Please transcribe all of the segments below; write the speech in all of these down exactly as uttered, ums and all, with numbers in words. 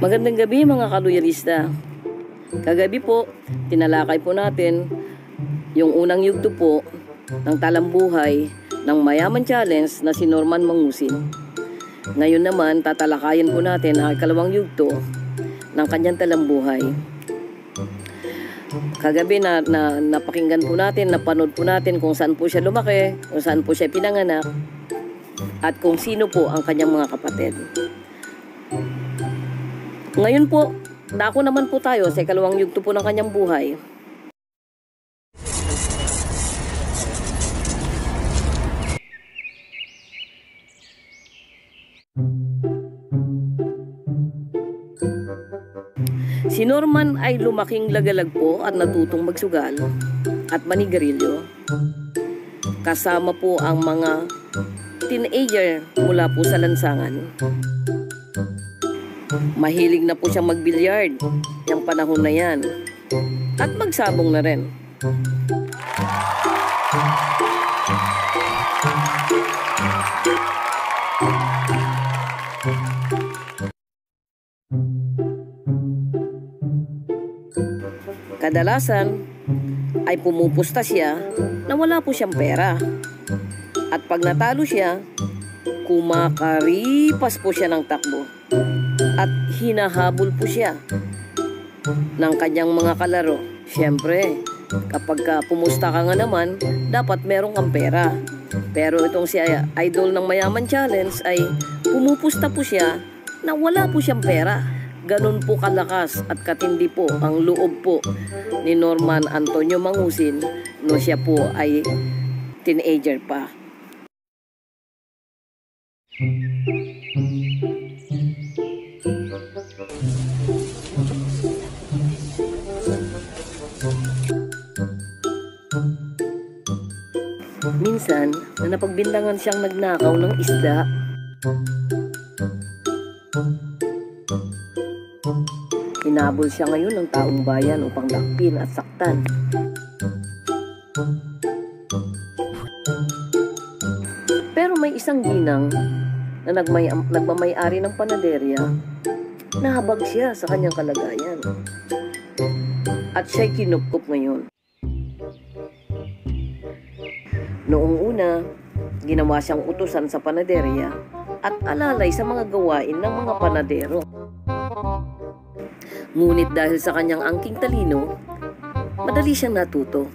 Magandang gabi mga kaluyalista. Kagabi po, tinalakay po natin yung unang yugto po ng talambuhay ng Mayaman Challenge na si Norman Mangusin. Ngayon naman, tatalakayin po natin ang ikalawang yugto ng kanyang talambuhay. Kagabi na, na napakinggan po natin, napanood po natin kung saan po siya lumaki, kung saan po siya pinanganak, at kung sino po ang kanyang mga kapatid. Ngayon po, dako naman po tayo sa ikalawang yugto po ng kanyang buhay. Si Norman ay lumaking lagalag po at natutong magsugal at manigarilyo. Kasama po ang mga teenager mula po sa lansangan. Mahilig na po siyang mag-bilyard yung panahon na yan. At magsabong na rin. Kadalasan ay pumupusta siya na wala po siyang pera. At pag natalo siya, kumakaripas po siya ng takbo. At hinahabol po siya ng kanyang mga kalaro. Siyempre, kapag ka pumusta ka nga naman, dapat meron kang pera. Pero itong si idol ng Mayaman Challenge ay pumupusta po siya na wala po siyang pera. Ganun po kalakas at katindi po ang loob po ni Norman Antonio Mangusin no siya po ay teenager pa. Minsan, na napagbintangan siyang nagnakaw ng isda. Hinabol siya ngayon ng taong bayan upang dakpin at saktan. Pero may isang ginang na nagmay nagmamay-ari ng panaderya, nahabag siya sa kanyang kalagayan. At siya'y kinupkup ngayon. Noong una, ginawa siyang utusan sa panaderya at alalay sa mga gawain ng mga panadero. Ngunit dahil sa kanyang angking talino, madali siyang natuto.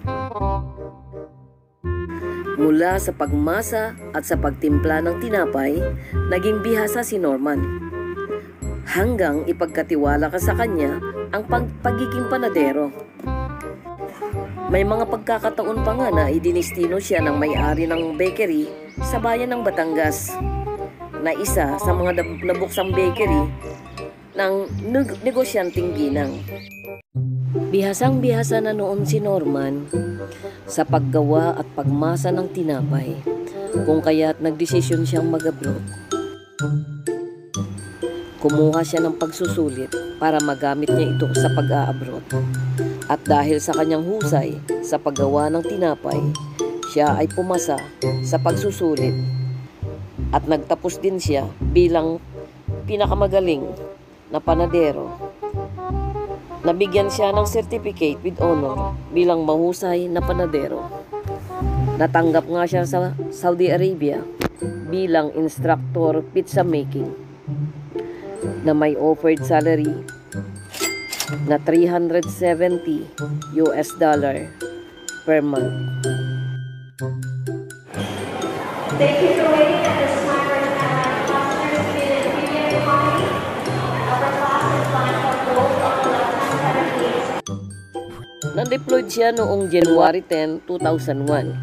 Mula sa pagmasa at sa pagtimpla ng tinapay, naging bihasa si Norman. Hanggang ipagkatiwala ka sa kanya ang pag pagiging panadero. May mga pagkakataon pa nga na idinistino siya ng may-ari ng bakery sa bayan ng Batangas, na isa sa mga nabuksang bakery ng negosyanteng ginang. Bihasang bihasa na noon si Norman sa paggawa at pagmasa ng tinapay, kung kaya't nagdesisyon siyang mag-abroad. Kumuha siya ng pagsusulit para magamit niya ito sa pag-a-abroad. At dahil sa kanyang husay sa paggawa ng tinapay, siya ay pumasa sa pagsusulit at nagtapos din siya bilang pinakamagaling na panadero. Nabigyan siya ng certificate with honor bilang mahusay na panadero. Natanggap nga siya sa Saudi Arabia bilang instructor pizza making na may offered salary na three hundred seventy U S dollar per month. Thank you for waiting at this time right now. Passengers seated in premium economy. Upper class is flying for gold on the left-hand side of the seat. Na-deployed siya noong January tenth, two thousand one.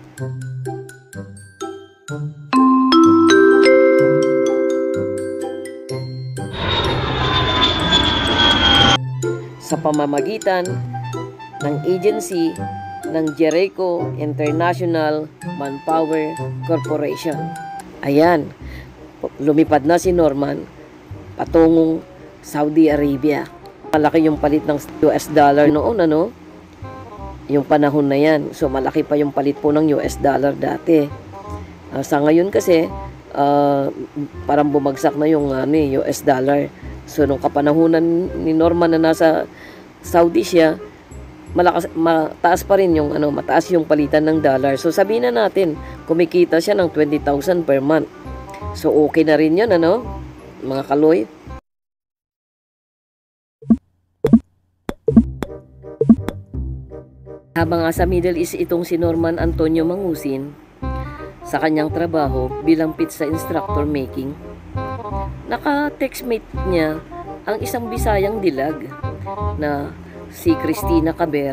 Sa pamamagitan ng agency ng Jericho International Manpower Corporation. Ayan, lumipad na si Norman patungong Saudi Arabia. Malaki yung palit ng U S dollar noon, ano? Yung panahon na yan. So, malaki pa yung palit po ng U S dollar dati. Uh, sa ngayon kasi, uh, parang bumagsak na yung uh, U S dollar. So nung kapanahunan ni Norman na nasa Saudi siya, malakas, mataas pa rin yung ano, mataas yung palitan ng dollar. So sabihin na natin, kumikita siya ng twenty thousand per month. So okay na rin yun, ano, mga kaloy. Habang nga sa Middle East itong si Norman Antonio Mangusin, sa kanyang trabaho bilang pizza instructor making, naka-textmate niya ang isang Bisayang dilag na si Cristina Caber.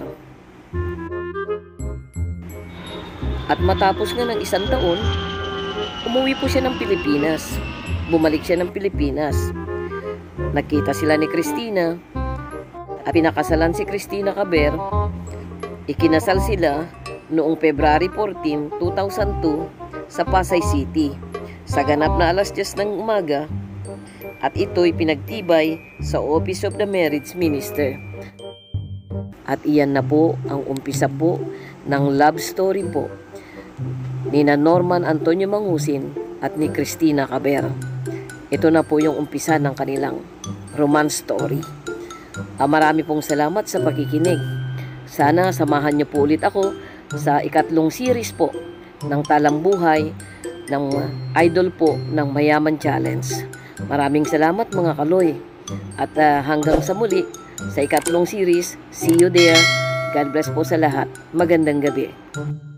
At matapos nga ng isang taon, umuwi po siya ng Pilipinas. Bumalik siya ng Pilipinas. Nakita sila ni Cristina at pinakasalan si Cristina Caber. Ikinasal sila noong February fourteen, two thousand two sa Pasay City sa ganap na alas diyes ng umaga, at ito'y pinagtibay sa Office of the Marriage Minister. At iyan na po ang umpisa po ng love story po ni na Norman Antonio Mangusin at ni Cristina Caber. Ito na po yung umpisa ng kanilang romance story. Ah, marami pong salamat sa pakikinig. Sana samahan niyo po ulit ako sa ikatlong series po ng Talambuhay ng idol po ng Mayaman Challenge. Maraming salamat mga kaloy. At uh, hanggang sa muli sa ikatlong series. See you there. God bless po sa lahat. Magandang gabi.